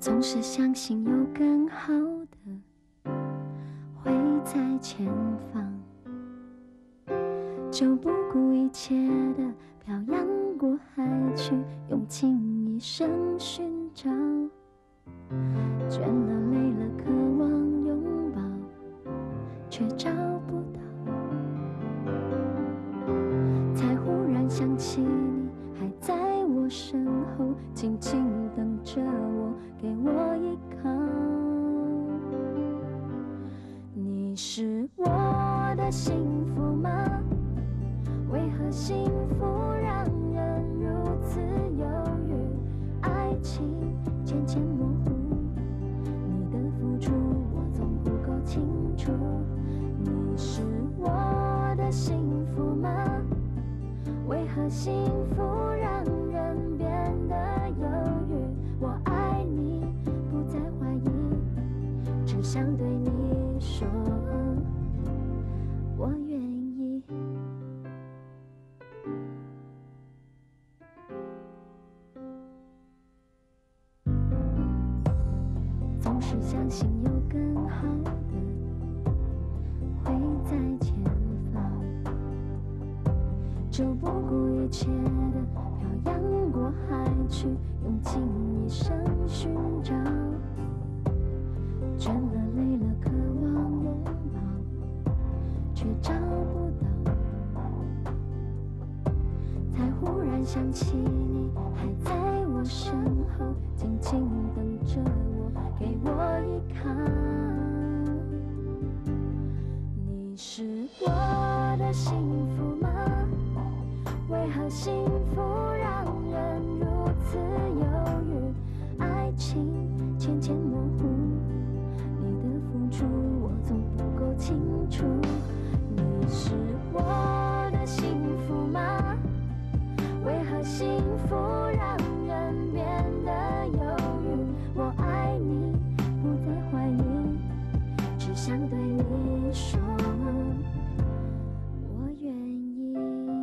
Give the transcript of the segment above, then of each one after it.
总是相信有更好的会在前方，就不顾一切的漂洋过海去，用尽一生寻找。倦了累了，渴望拥抱，却找不到。才忽然想起你还在我身后，静静等着我，给我依靠。你是我的幸福吗？为何幸福让人如此犹豫？爱情渐渐模糊，你的付出我总不够清楚。你是我的幸福吗？为何幸福让人变得犹豫？我爱你，不再怀疑，只想对你说，我愿意。总是相信有更好的会在前方，就不顾一切的漂洋过海去，用尽一生寻找。倦了累了，渴望拥抱，却找不到。才忽然想起你还在我身后，静静等着我，给我依靠。你是我的幸福吗？为何幸福让人如此犹豫？爱情渐渐模糊，你的付出我总不够清楚。你是我的幸福吗？为何幸福让人变得犹豫？我爱你，不再怀疑，只想对你说，我愿意。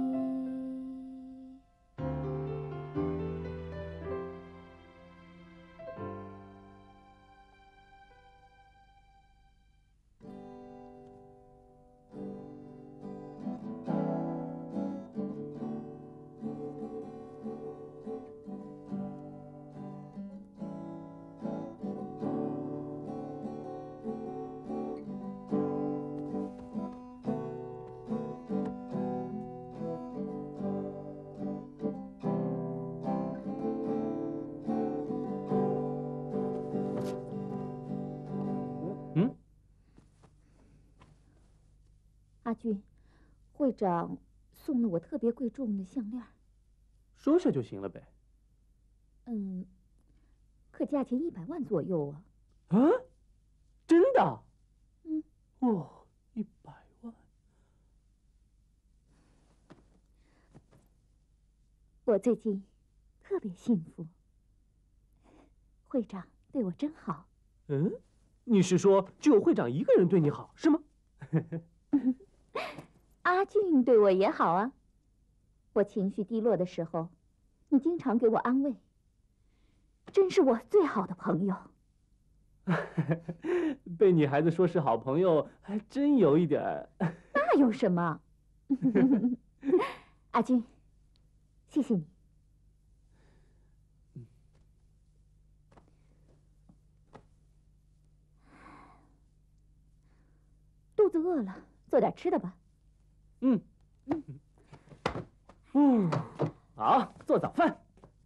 阿俊，会长送了我特别贵重的项链。 说说就行了呗。 可价钱100万左右啊。 啊？真的？ 嗯。 100万。 我最近特别幸福，会长对我真好。 你是说只有会长一个人对你好是吗？ 阿俊对我也好啊，我情绪低落的时候，你经常给我安慰，真是我最好的朋友。 被女孩子说是好朋友，还真有一点儿。 那有什么？阿俊，谢谢你。肚子饿了，做点吃的吧。 好，做早饭。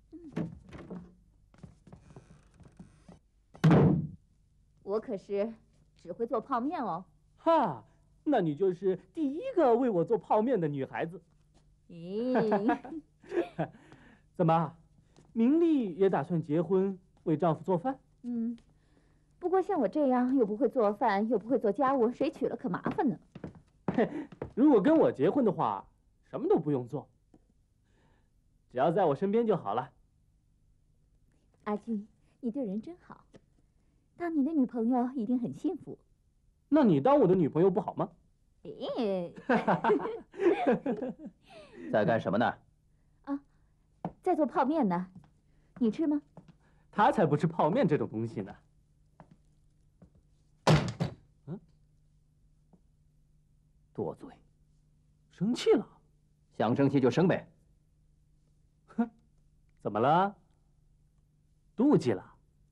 我可是只会做泡面哦。 哈，那你就是第一个为我做泡面的女孩子。 咦， 怎么，明丽也打算结婚为丈夫做饭？ 不过像我这样又不会做饭又不会做家务，谁娶了可麻烦呢。 如果跟我结婚的话，什么都不用做，只要在我身边就好了。 阿俊，你对人真好，当你的女朋友一定很幸福。 那你当我的女朋友不好吗？ 在干什么呢？ 在做泡面呢，你吃吗？ 他才不吃泡面这种东西呢。嗯， 多嘴， 生气了？ 想生气就生呗。 哼，怎么了？妒忌了？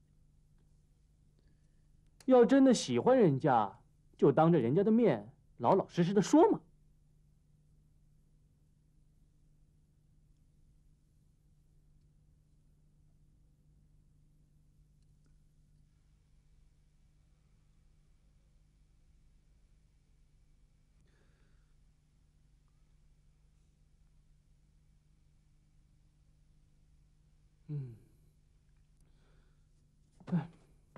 要真的喜欢人家，就当着人家的面老老实实的说嘛。嗯，哎，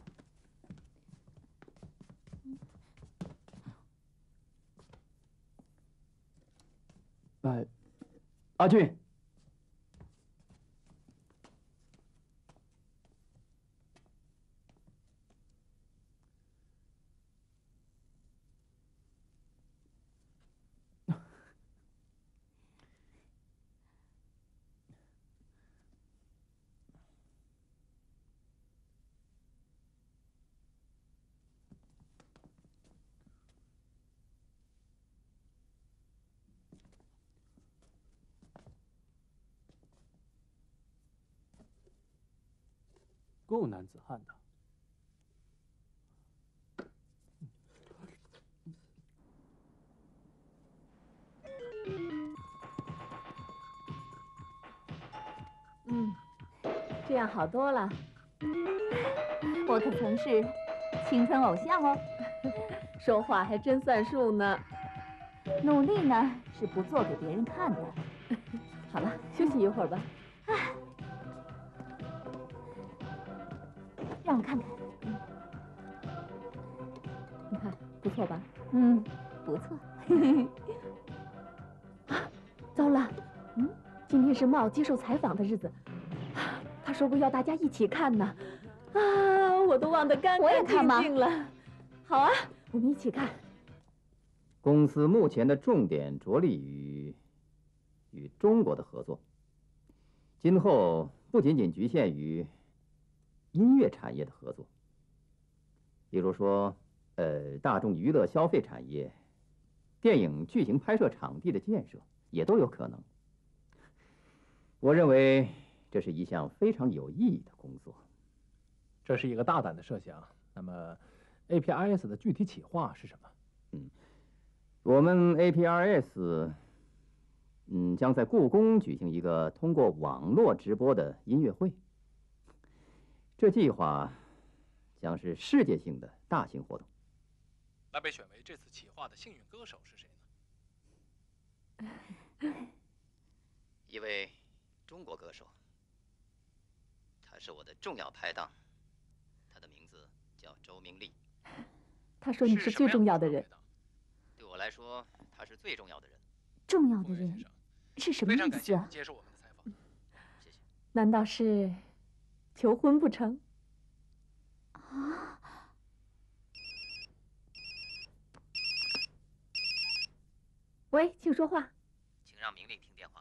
阿俊， 够男子汉的。 这样好多了。我可曾是青春偶像哦。 说话还真算数呢。 努力呢是不做给别人看的。 好了，休息一会儿吧。 让我看看。 你看，不错吧？ 嗯，不错。 糟了，今天是茂接受采访的日子，他说过要大家一起看呢。啊，我都忘得干干净净了。好啊，我们一起看。 公司目前的重点着力于与中国的合作，今后不仅仅局限于音乐产业的合作，比如说，大众娱乐消费产业、电影剧情拍摄场地的建设也都有可能。我认为这是一项非常有意义的工作。 这是一个大胆的设想。那么 ，APRS 的具体企划是什么？ 我们 APRS，将在故宫举行一个通过网络直播的音乐会。这计划将是世界性的大型活动。 那被选为这次企划的幸运歌手是谁呢？ 一位中国歌手，他是我的重要拍档，他的名字叫周明利。 他说你是最重要的人。 对我来说，他是最重要的人。 重要的人是什么意思啊？ 非常感谢您接受我们的采访。 谢谢。 难道是求婚不成？ 啊！ 喂，请说话。 请让明丽听电话。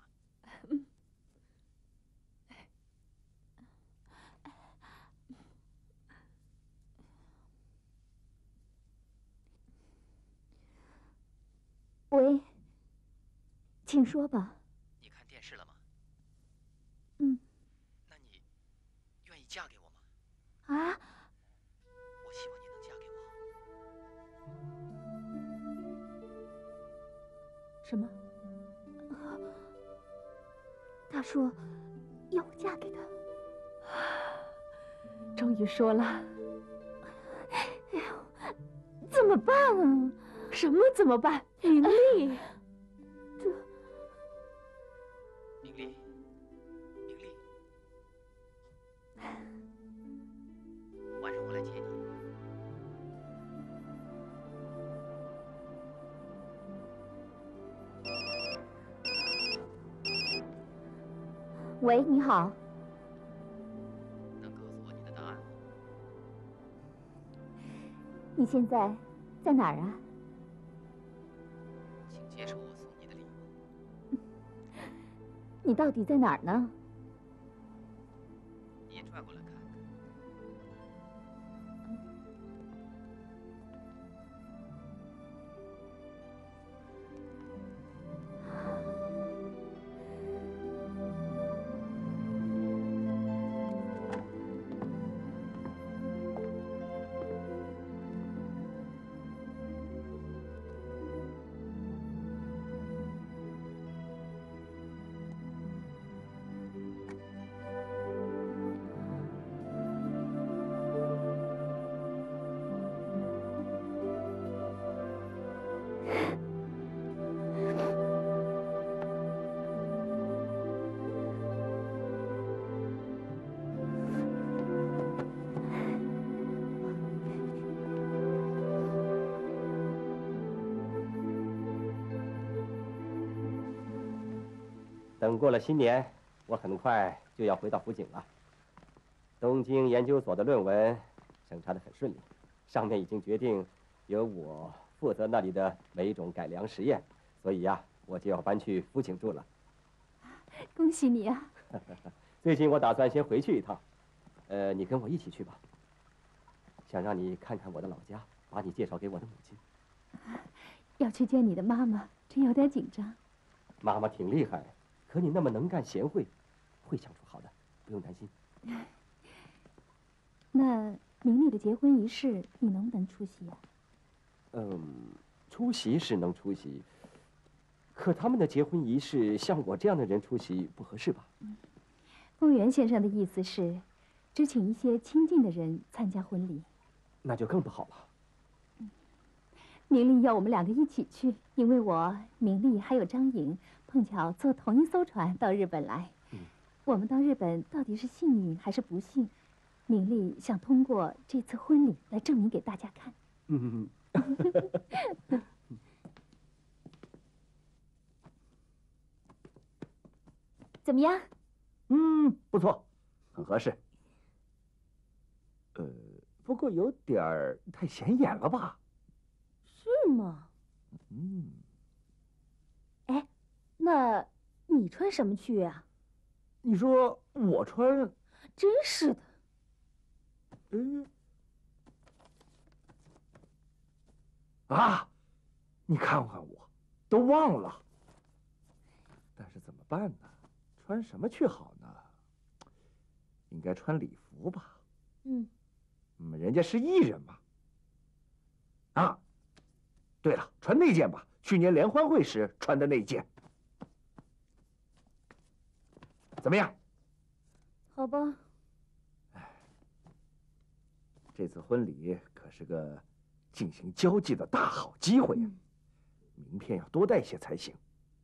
喂，请说吧。 你看电视了吗？那你愿意嫁给我吗？ 啊？ 我希望你能嫁给我。 什么？ 他说要我嫁给他。 终于说了。 哎呦，怎么办啊？ 什么怎么办？明丽， 明丽，晚上我来接你。 喂，你好。 能告诉我你的答案吗？ 你现在在哪儿啊？ 请接受我送你的礼物。 你到底在哪儿呢？ 你也转过来看看。 等过了新年，我很快就要回到福井了。东京研究所的论文审查得很顺利，上面已经决定由我负责那里的每一种改良实验，所以呀，我就要搬去福井住了。 恭喜你啊！ 最近我打算先回去一趟，你跟我一起去吧。想让你看看我的老家，把你介绍给我的母亲。 要去见你的妈妈，真有点紧张。 妈妈挺厉害，可你那么能干贤惠，会相处好的，不用担心。 那明丽的结婚仪式，你能不能出席啊？ 出席是能出席，可他们的结婚仪式，像我这样的人出席不合适吧？ 公园先生的意思是，只请一些亲近的人参加婚礼。 那就更不好了。 明丽要我们两个一起去，因为我、明丽还有张颖碰巧坐同一艘船到日本来。我们到日本到底是幸运还是不幸？明丽想通过这次婚礼来证明给大家看。怎么样？ 不错，很合适。不过有点儿太显眼了吧？ 是吗？哎，那你穿什么去呀？ 你说我穿？ 真是的。 你看看我，都忘了。但是怎么办呢？穿什么去好呢？应该穿礼服吧？人家是艺人嘛。对了，穿那件吧，去年联欢会时穿的那件。怎么样？ 好吧。 这次婚礼可是个进行交际的大好机会呀，名片要多带些才行。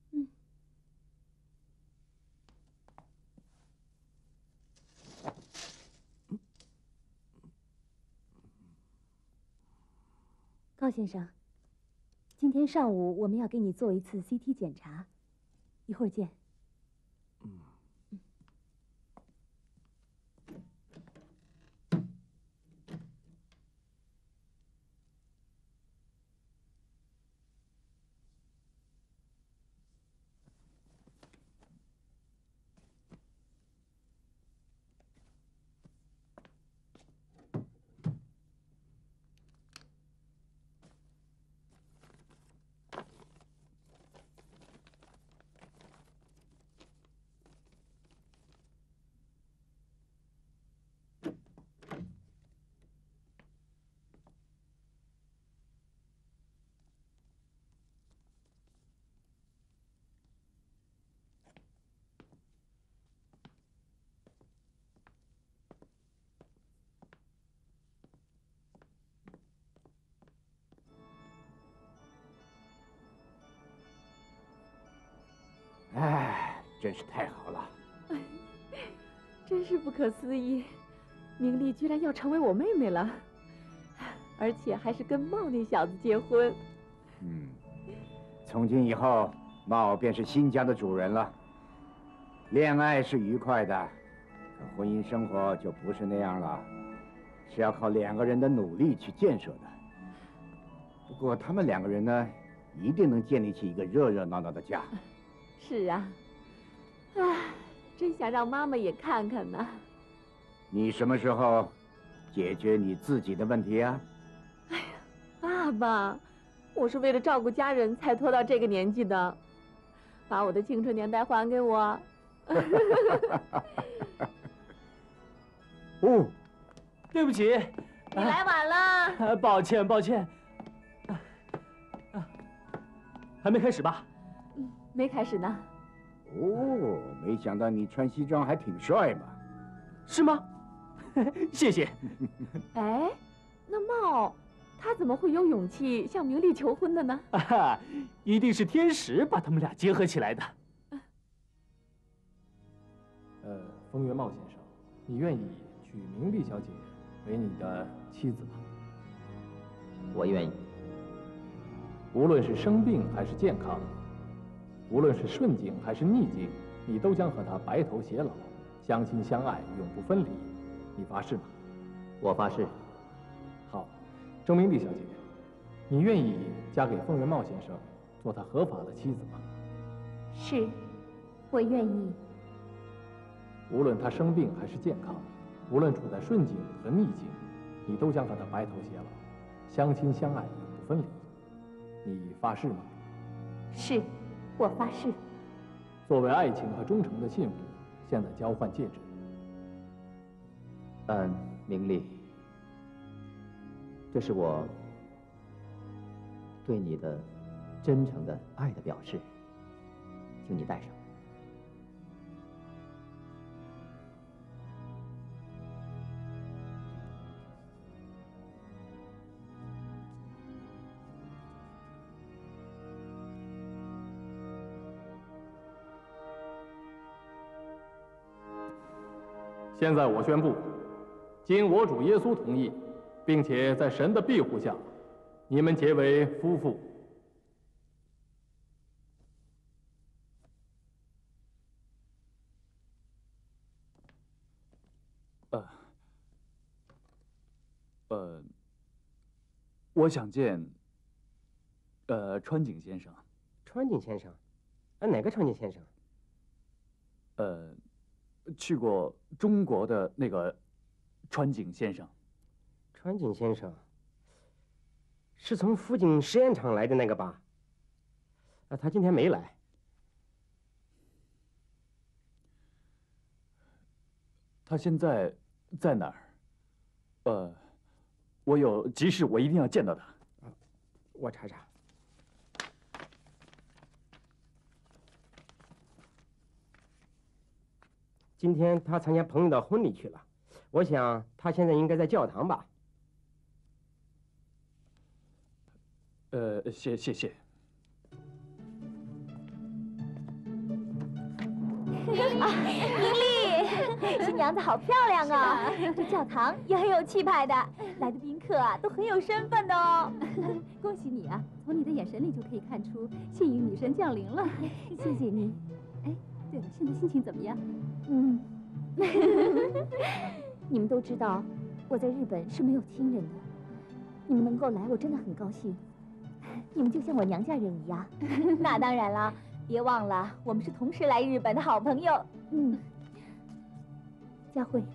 高先生，今天上午我们要给你做一次 CT 检查，一会儿见。 真是太好了！ 真是不可思议，明丽居然要成为我妹妹了，而且还是跟茂那小子结婚。 从今以后，茂便是新家的主人了。恋爱是愉快的，可婚姻生活就不是那样了，是要靠两个人的努力去建设的。不过他们两个人呢，一定能建立起一个热热闹闹的家。 是啊。真想让妈妈也看看呢。 你什么时候解决你自己的问题啊？ 爸爸，我是为了照顾家人才拖到这个年纪的，把我的青春年代还给我。 对不起， 你来晚了。 抱歉。还没开始吧？ 没开始呢。 没想到你穿西装还挺帅嘛。 是吗？谢谢。 哎，那茂他怎么会有勇气向明丽求婚的呢？ 一定是天使把他们俩结合起来的。 风原茂先生，你愿意娶明丽小姐为你的妻子吗？ 我愿意。 无论是生病还是健康，无论是顺境还是逆境， 你都将和他白头偕老，相亲相爱，永不分离。你发誓吗？ 我发誓。 好，周明碧小姐，你愿意嫁给凤元茂先生，做他合法的妻子吗？ 是，我愿意。 无论他生病还是健康，无论处在顺境和逆境，你都将和他白头偕老，相亲相爱，永不分离。你发誓吗？ 是，我发誓。 作为爱情和忠诚的信物，现在交换戒指。 明丽，这是我对你的真诚的爱的表示，请你戴上。 现在我宣布，经我主耶稣同意，并且在神的庇护下，你们结为夫妇。 我想见，川井先生。 川井先生？哪个川井先生？ 去过中国的那个川井先生。 川井先生是从福井实验场来的那个吧？他今天没来。 他现在在哪儿？我有急事，我一定要见到他。 我查查。今天他参加朋友的婚礼去了，我想他现在应该在教堂吧。 谢谢。 明丽，新娘子好漂亮啊！这教堂也很有气派的，来的宾客啊都很有身份的哦。恭喜你啊，从你的眼神里就可以看出幸运女神降临了。谢谢你。哎，对了，现在心情怎么样？你们都知道，我在日本是没有亲人的。你们能够来，我真的很高兴。你们就像我娘家人一样。那当然了，别忘了，我们是同时来日本的好朋友。佳慧，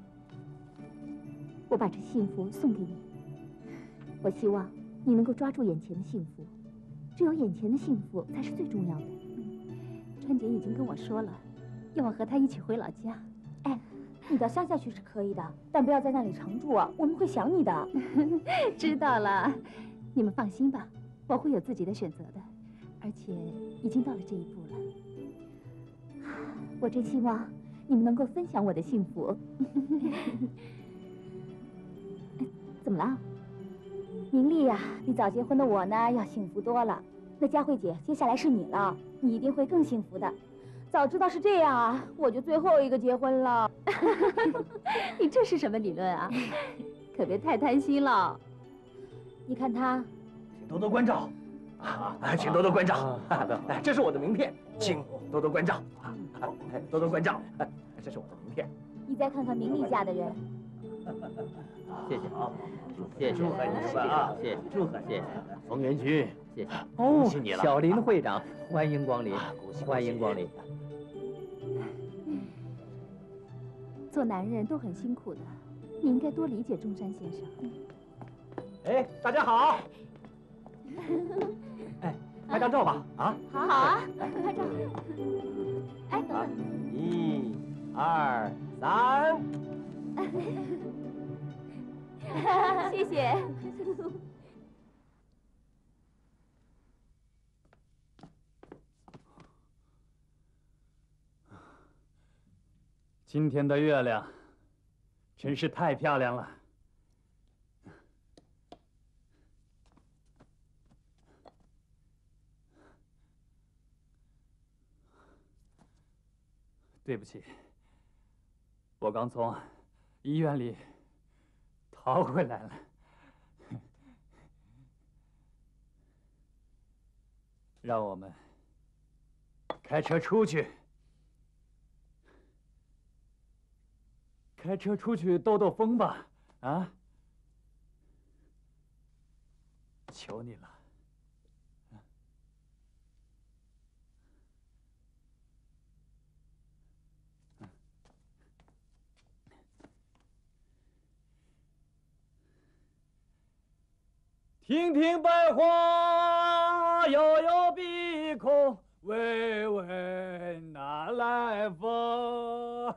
我把这幸福送给你。我希望你能够抓住眼前的幸福，只有眼前的幸福才是最重要的。川姐已经跟我说了，要我和她一起回老家。哎，你到乡下去是可以的，但不要在那里常住啊，我们会想你的。知道了，你们放心吧，我会有自己的选择的，而且已经到了这一步了。我真希望你们能够分享我的幸福。怎么了？明丽呀，比早结婚的我呢要幸福多了。那佳慧姐，接下来是你了，你一定会更幸福的。早知道是这样啊，我就最后一个结婚了。你这是什么理论啊？可别太贪心了。你看他， 请多多关照请多多关照。这是我的名片，请多多关照多多关照。这是我的名片。 你再看看明丽家的人。 谢谢，谢谢， 祝贺你们啊！ 谢谢， 祝贺谢谢， 冯元军， 谢谢， 恭喜你了， 小林会长，欢迎光临，欢迎光临。 做男人都很辛苦的，你应该多理解中山先生。 哎，大家好。哎，拍张照吧，啊？ 好啊，拍照。哎，等等。 1、2、3。 谢谢。 今天的月亮真是太漂亮了。对不起，我刚从医院里逃回来了。让我们开车出去， 开车出去兜兜风吧，啊！求你了。亭亭百花悠悠碧空，微微拿来风。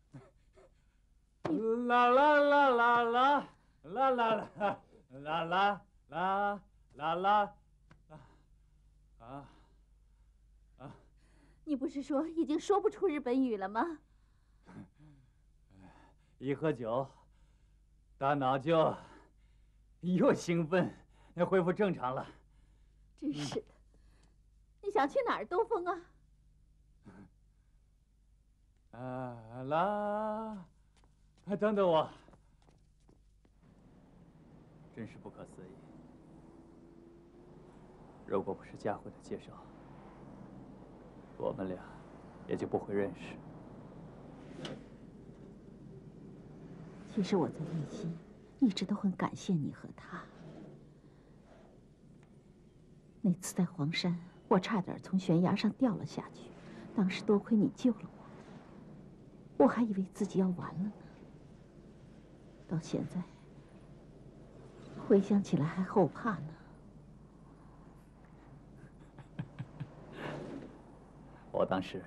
啦啦啦啦啦啦啦啦啦啦啦啦啦啊啊！ 你不是说已经说不出日本语了吗？ 一喝酒，大脑就又兴奋，恢复正常了。 真是的，你想去哪儿兜风啊？ 啊啦！等等我，真是不可思议。如果不是佳慧的介绍，我们俩也就不会认识。 其实我在内心一直都很感谢你和他。那次在黄山，我差点从悬崖上掉了下去，当时多亏你救了我，我还以为自己要完了呢。到现在，回想起来还后怕呢。 我当时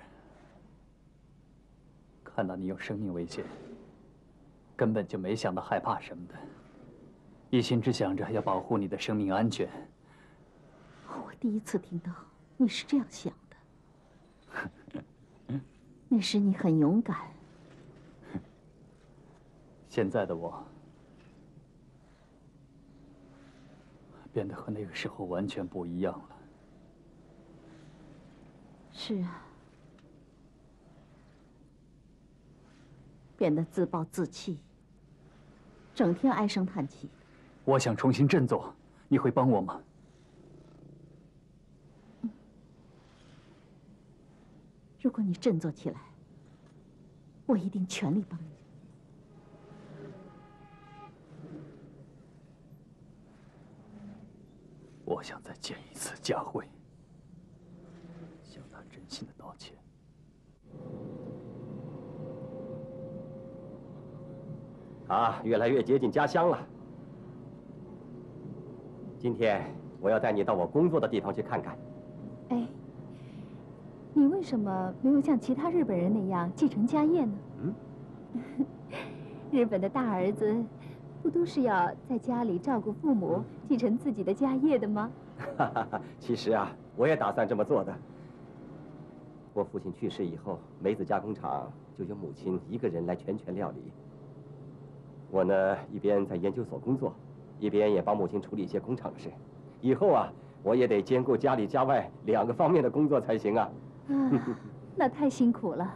看到你有生命危险，根本就没想到害怕什么的，一心只想着要保护你的生命安全。 我第一次听到你是这样想的。那时你很勇敢。 现在的我变得和那个时候完全不一样了。 是啊，变得自暴自弃，整天唉声叹气。 我想重新振作，你会帮我吗？ 如果你振作起来，我一定全力帮你。 我想再见一次佳慧，向她真心的道歉。 啊，越来越接近家乡了。今天我要带你到我工作的地方去看看。 哎，你为什么没有像其他日本人那样继承家业呢？日本的大儿子不都是要在家里照顾父母，继承自己的家业的吗？ 其实啊，我也打算这么做的。我父亲去世以后，梅子加工厂就由母亲一个人来全权料理。我呢，一边在研究所工作，一边也帮母亲处理一些工厂的事。以后啊，我也得兼顾家里家外2个方面的工作才行啊。 那太辛苦了。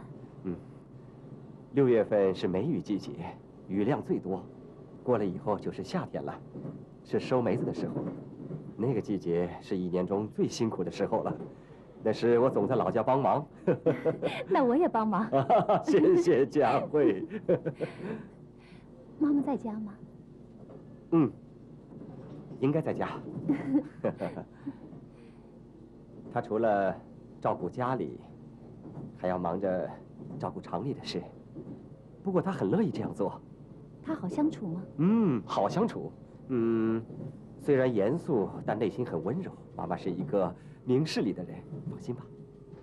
6月份是梅雨季节，雨量最多。过了以后就是夏天了，是收梅子的时候。那个季节是1年中最辛苦的时候了。那时我总在老家帮忙。 那我也帮忙。 谢谢佳慧。 妈妈在家吗？ 应该在家。她除了照顾家里，还要忙着照顾厂里的事。不过她很乐意这样做。 她好相处吗？ 好相处。虽然严肃，但内心很温柔。妈妈是一个明事理的人，放心吧。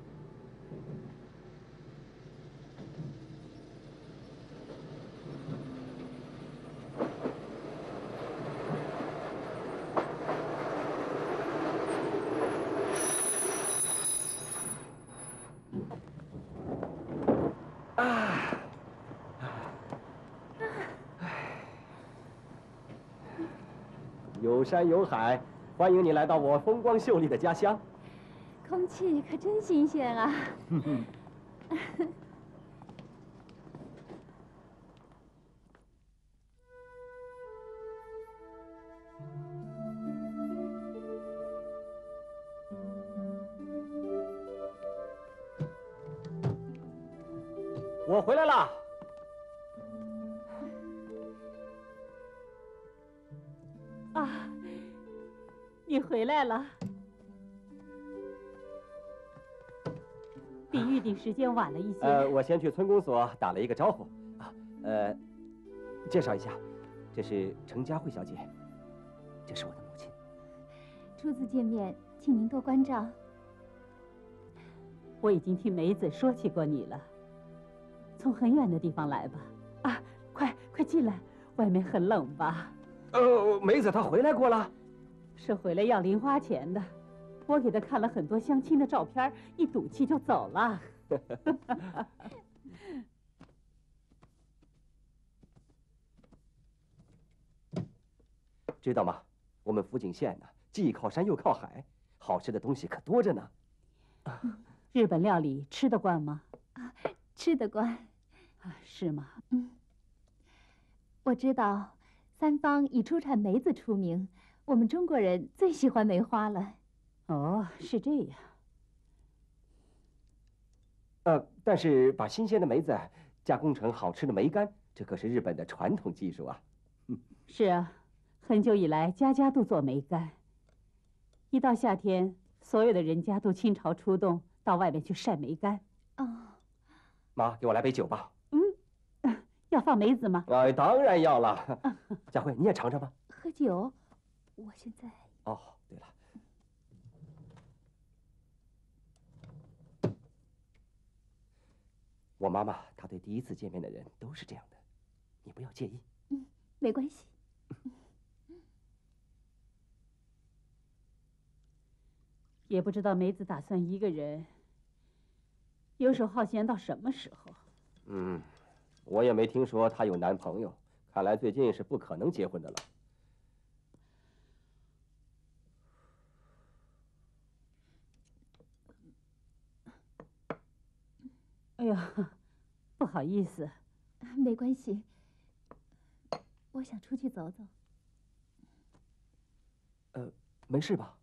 有山有海，欢迎你来到我风光秀丽的家乡。 空气可真新鲜啊！ 我回来啦！ 回来了，比预定时间晚了一些。 我先去村公所打了一个招呼啊，介绍一下，这是程佳慧小姐，这是我的母亲。 初次见面，请您多关照。 我已经听梅子说起过你了，从很远的地方来吧？啊，快进来，外面很冷吧？ 梅子她回来过了， 是回来要零花钱的。我给她看了很多相亲的照片，一赌气就走了。 知道吗？我们福井县呢，既靠山又靠海，好吃的东西可多着呢。 日本料理吃得惯吗？ 啊，吃得惯。 啊，是吗？ 我知道，三方以出产梅子出名，我们中国人最喜欢梅花了。 哦，是这样。 但是把新鲜的梅子加工成好吃的梅干，这可是日本的传统技术啊。 是啊，很久以来家家都做梅干。一到夏天，所有的人家都倾巢出动，到外面去晒梅干。 哦， 妈，给我来杯酒吧。 要放梅子吗？ 当然要了。佳慧，你也尝尝吧。 喝酒？我现在…… 哦，对了，我妈妈她对第一次见面的人都是这样的，你不要介意。 没关系。 也不知道梅子打算一个人游手好闲到什么时候。 我也没听说她有男朋友，看来最近是不可能结婚的了。 哎呀，不好意思。 没关系，我想出去走走。 没事吧？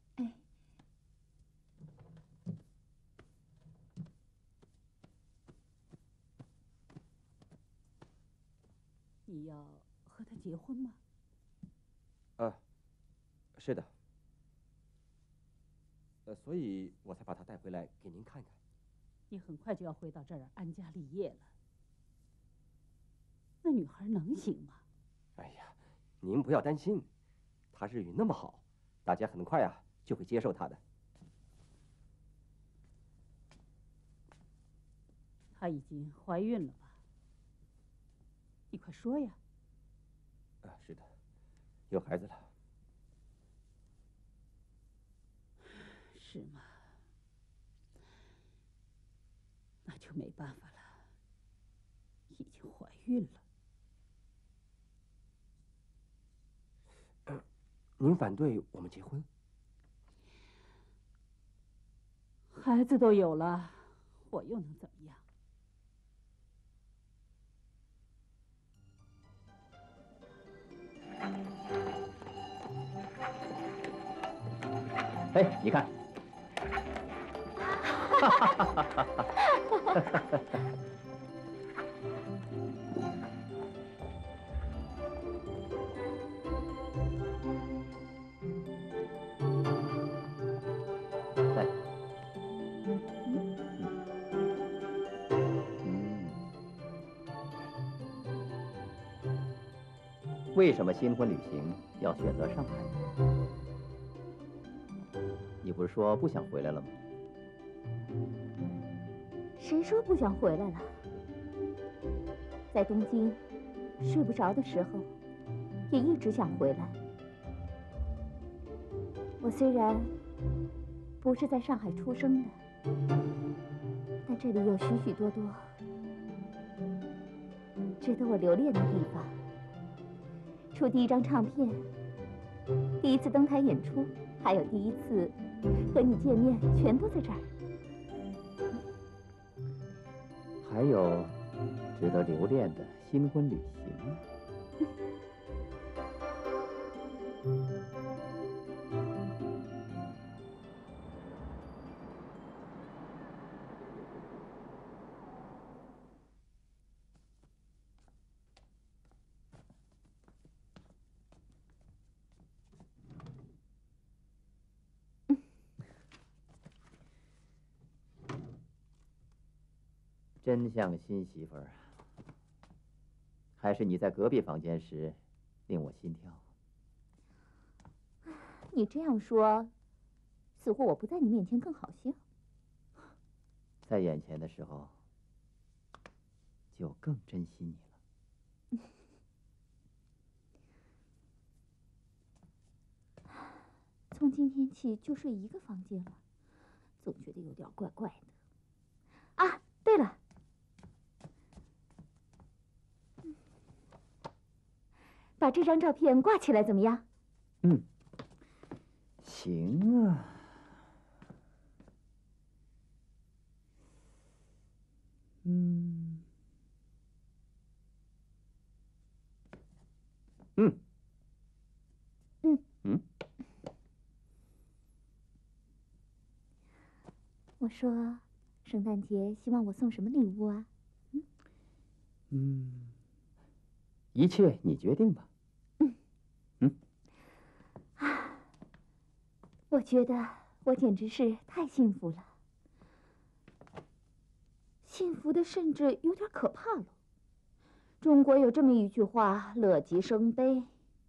你要和他结婚吗？ 是的。所以我才把她带回来给您看看。 你很快就要回到这儿安家立业了，那女孩能行吗？ 哎呀，您不要担心，她日语那么好，大家很快就会接受她的。 她已经怀孕了吧？你快说呀！ 是的，有孩子了。 是吗？那就没办法了，已经怀孕了。 您反对我们结婚？ 孩子都有了，我又能怎么样？ 哎，你看。为什么新婚旅行要选择上海呢？你不是说不想回来了吗？ 谁说不想回来了？在东京睡不着的时候，也一直想回来。我虽然不是在上海出生的，但这里有许许多多值得我留恋的地方。出第一张唱片，第一次登台演出，还有第一次和你见面，全都在这儿。 还有值得留恋的新婚旅行。 真像新媳妇儿，还是你在隔壁房间时令我心跳。 你这样说，似乎我不在你面前更好笑。 在眼前的时候，就更珍惜你了。 从今天起就睡一个房间了，总觉得有点怪怪的。啊，对了，把这张照片挂起来怎么样？ 嗯，行啊。嗯，嗯， 嗯嗯。 我说，圣诞节希望我送什么礼物啊？ 一切你决定吧。 我觉得我简直是太幸福了，幸福的甚至有点可怕了。中国有这么一句话：“乐极生悲。”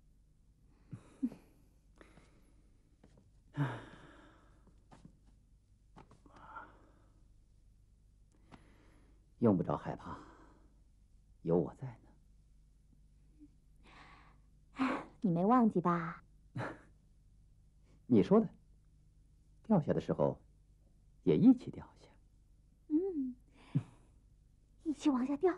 用不着害怕，有我在呢。你没忘记吧？ 你说的，掉下的时候也一起掉下。 一起往下掉。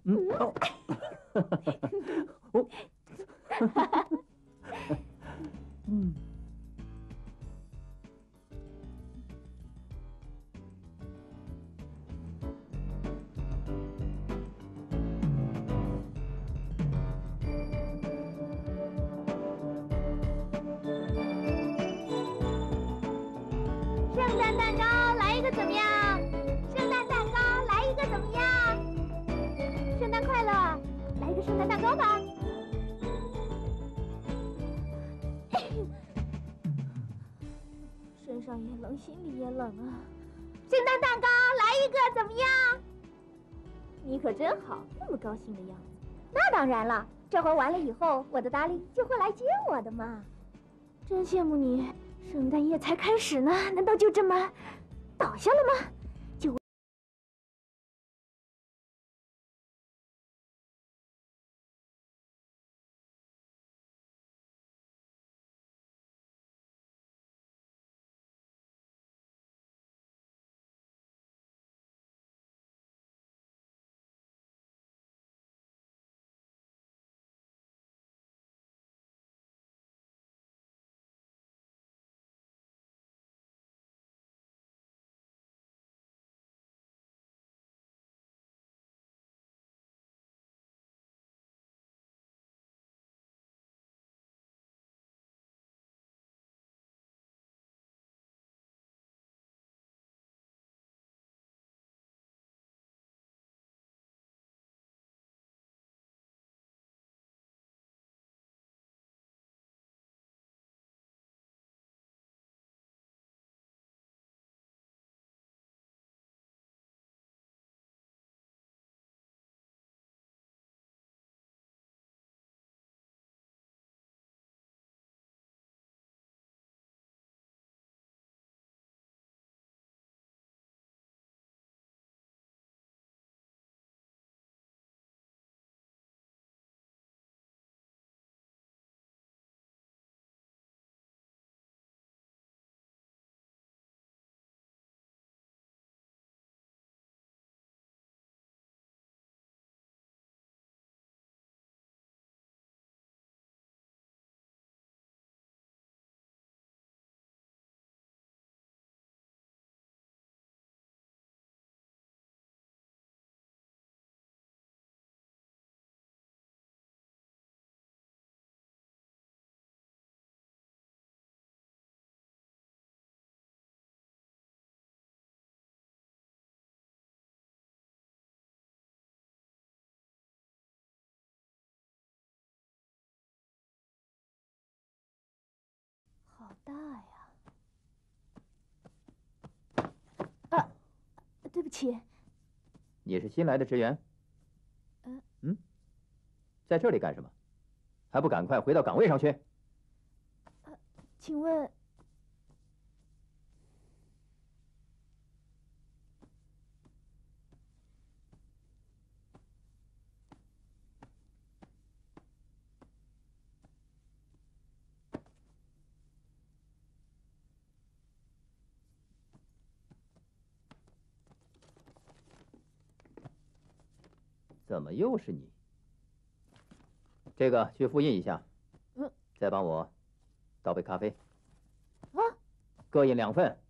圣诞蛋糕来一个怎么样？圣诞蛋糕来一个怎么样？圣诞快乐，来一个圣诞蛋糕吧。身上也冷，心里也冷啊。圣诞蛋糕来一个怎么样？你可真好，那么高兴的样子。那当然了，这会儿完了以后，我的达令就会来接我的嘛。真羡慕你。圣诞夜才开始呢，难道就这么倒下了吗？就好大呀！啊，对不起。 你是新来的职员？在这里干什么？还不赶快回到岗位上去？ 请问， 怎么又是你？这个去复印一下。再帮我倒杯咖啡。各印2份。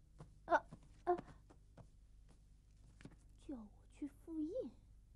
叫我去复印。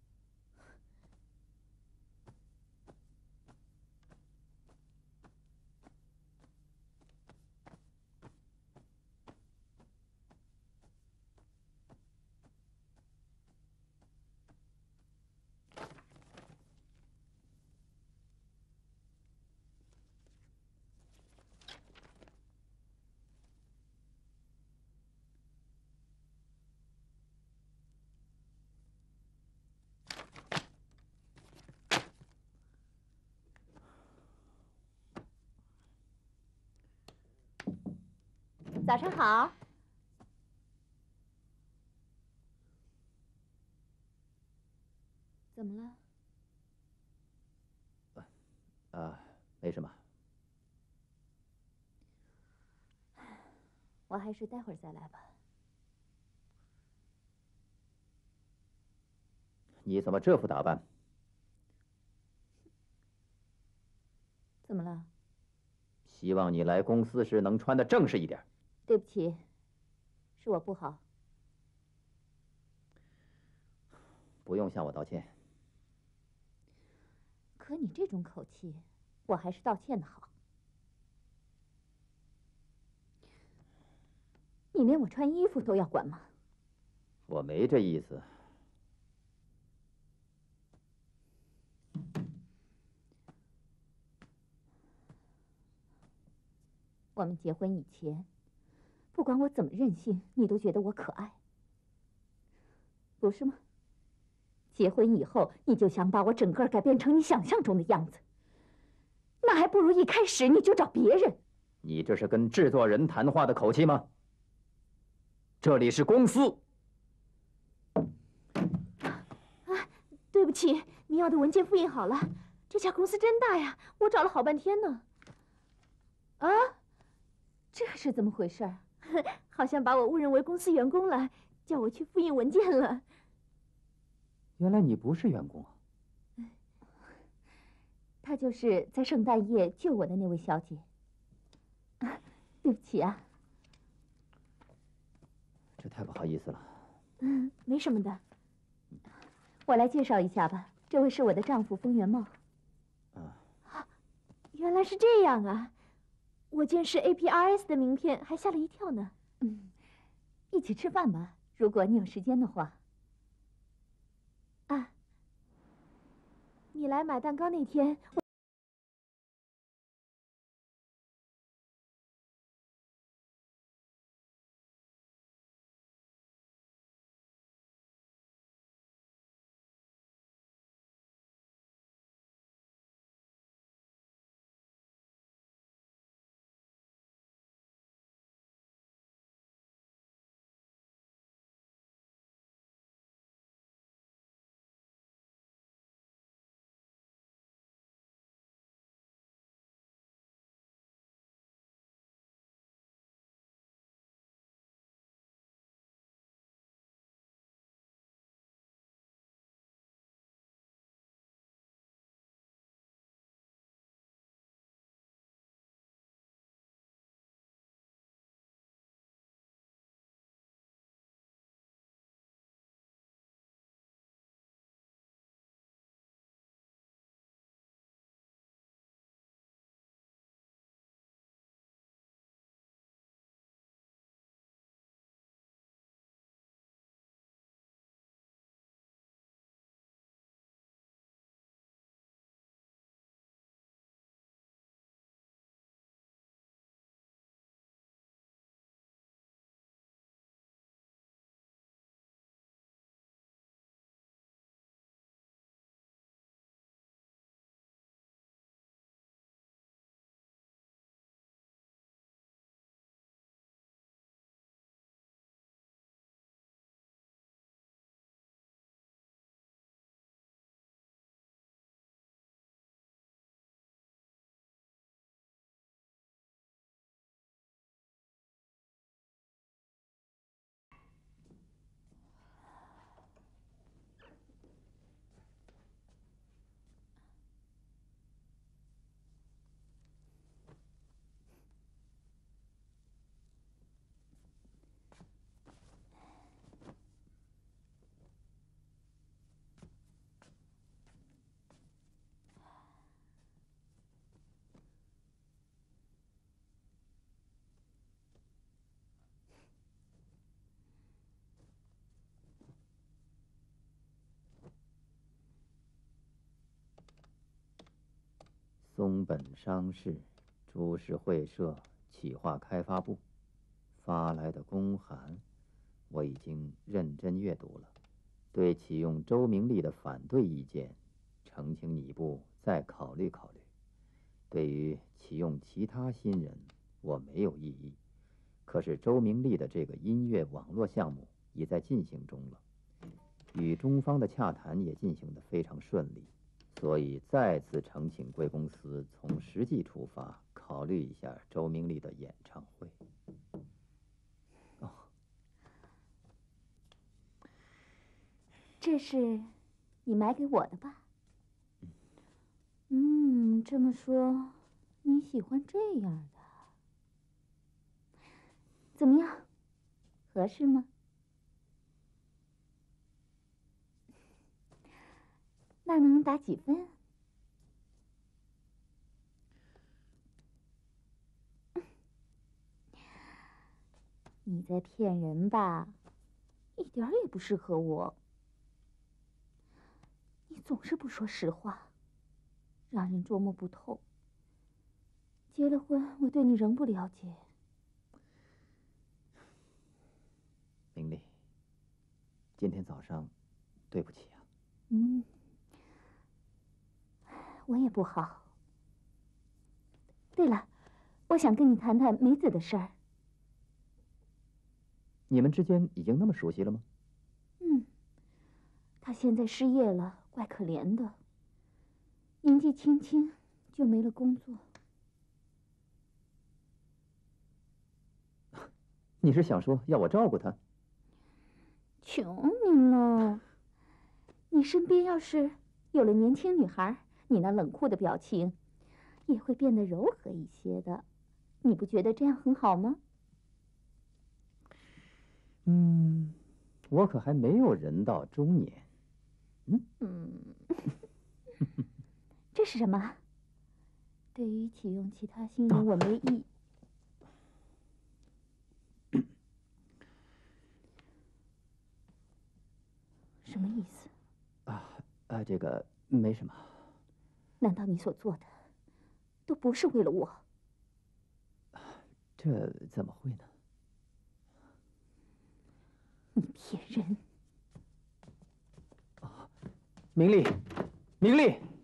早上好。 怎么了？ 没什么。 我还是待会儿再来吧。 你怎么这副打扮？ 怎么了？ 希望你来公司时能穿得正式一点。 对不起，是我不好。 不用向我道歉。 可你这种口气，我还是道歉的好。你连我穿衣服都要管吗？ 我没这意思。 我们结婚以前，不管我怎么任性，你都觉得我可爱，不是吗？结婚以后，你就想把我整个改变成你想象中的样子，那还不如一开始你就找别人。 你这是跟制作人谈话的口气吗？这里是公司。 对不起，你要的文件复印好了。这家公司真大呀，我找了好半天呢。 这是怎么回事？ 好像把我误认为公司员工了，叫我去复印文件了。 原来你不是员工啊！ 她就是在圣诞夜救我的那位小姐。对不起啊。 这太不好意思了。 没什么的。 我来介绍一下吧，这位是我的丈夫丰原茂。 原来是这样啊！我见是 APRS 的名片，还吓了一跳呢。 一起吃饭吧，如果你有时间的话。 你来买蛋糕那天。 松本商事株式会社企划开发部发来的公函，我已经认真阅读了。对启用周明丽的反对意见，诚请你部再考虑考虑。对于启用其他新人，我没有异议。可是周明丽的这个音乐网络项目已在进行中了，与中方的洽谈也进行得非常顺利，所以再次诚请贵公司从实际出发，考虑一下周明丽的演唱会。 这是你买给我的吧？这么说，你喜欢这样的？怎么样，合适吗？那能打几分？你在骗人吧？一点儿也不适合我。你总是不说实话，让人捉摸不透。结了婚，我对你仍不了解。 明丽，今天早上，对不起啊。 我也不好。对了，我想跟你谈谈梅子的事儿。 你们之间已经那么熟悉了吗？ 她现在失业了，怪可怜的。年纪轻轻就没了工作。 你是想说要我照顾她？ 求你了！你身边要是有了年轻女孩，你那冷酷的表情也会变得柔和一些的。你不觉得这样很好吗？ 我可还没有人到中年。 这是什么？对于启用其他新人，我没意。什么意思？ 这个没什么。 难道你所做的都不是为了我？ 这怎么会呢？ 你骗人！ 明丽，明丽。